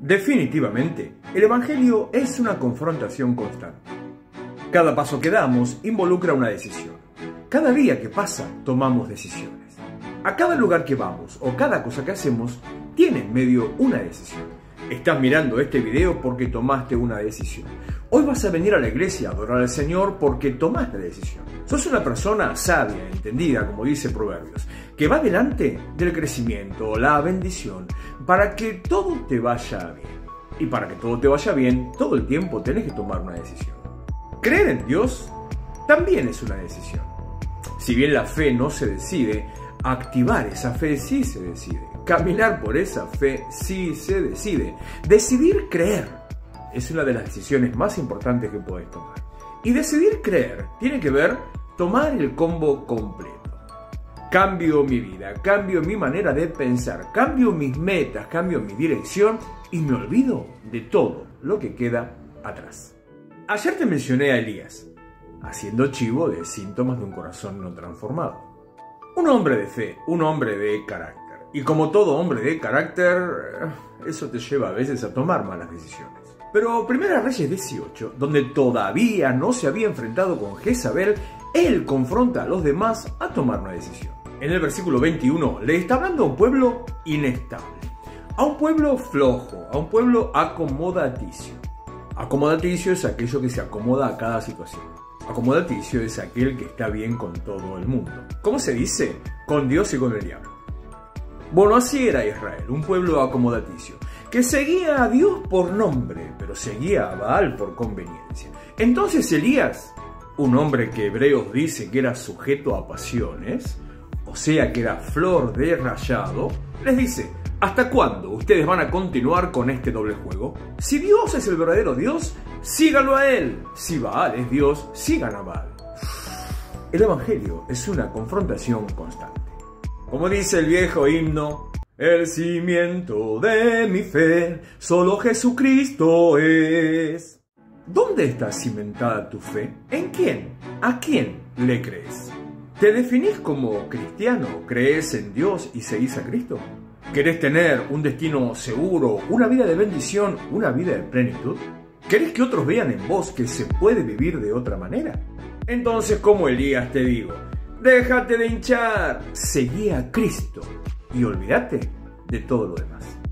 Definitivamente, el Evangelio es una confrontación constante. Cada paso que damos involucra una decisión. Cada día que pasa, tomamos decisiones. A cada lugar que vamos o cada cosa que hacemos, tiene en medio una decisión. Estás mirando este video porque tomaste una decisión. Hoy vas a venir a la iglesia a adorar al Señor porque tomaste la decisión. Sos una persona sabia, entendida, como dice Proverbios, que va delante del crecimiento, la bendición, para que todo te vaya bien. Y para que todo te vaya bien, todo el tiempo tenés que tomar una decisión. Creer en Dios también es una decisión. Si bien la fe no se decide, activar esa fe sí se decide. Caminar por esa fe sí se decide. Decidir creer es una de las decisiones más importantes que puedes tomar. Y decidir creer tiene que ver tomar el combo completo. Cambio mi vida, cambio mi manera de pensar, cambio mis metas, cambio mi dirección y me olvido de todo lo que queda atrás. Ayer te mencioné a Elías, haciendo chivo de síntomas de un corazón no transformado. Un hombre de fe, un hombre de carácter. Y como todo hombre de carácter, eso te lleva a veces a tomar malas decisiones. Pero Primera Reyes 18, donde todavía no se había enfrentado con Jezabel, él confronta a los demás a tomar una decisión. En el versículo 21 le está hablando a un pueblo inestable, a un pueblo flojo, a un pueblo acomodaticio. Acomodaticio es aquello que se acomoda a cada situación. Acomodaticio es aquel que está bien con todo el mundo. ¿Cómo se dice? Con Dios y con el diablo. Bueno, así era Israel, un pueblo acomodaticio, que seguía a Dios por nombre, pero seguía a Baal por conveniencia. Entonces Elías, un hombre que Hebreos dice que era sujeto a pasiones, o sea que era flor de rayado, les dice: ¿hasta cuándo ustedes van a continuar con este doble juego? Si Dios es el verdadero Dios, síganlo a Él. Si Baal es Dios, sigan a Baal. El Evangelio es una confrontación constante. Como dice el viejo himno, el cimiento de mi fe, solo Jesucristo es. ¿Dónde está cimentada tu fe? ¿En quién? ¿A quién le crees? ¿Te definís como cristiano? ¿Crees en Dios y seguís a Cristo? ¿Querés tener un destino seguro, una vida de bendición, una vida de plenitud? ¿Querés que otros vean en vos que se puede vivir de otra manera? Entonces, como Elías, te digo, déjate de hinchar, seguí a Cristo y olvídate de todo lo demás.